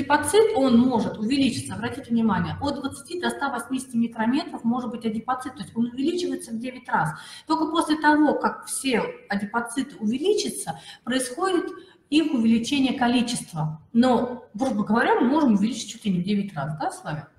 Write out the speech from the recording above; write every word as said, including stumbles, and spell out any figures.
адипоцит, он может увеличиться, обратите внимание, от двадцати до ста восьмидесяти микрометров может быть адипоцит, то есть он увеличивается в девять раз. Только после того, как все адипоциты увеличатся, происходит их увеличение количества. Но, грубо говоря, мы можем увеличить чуть ли не в девять раз, да, с вами?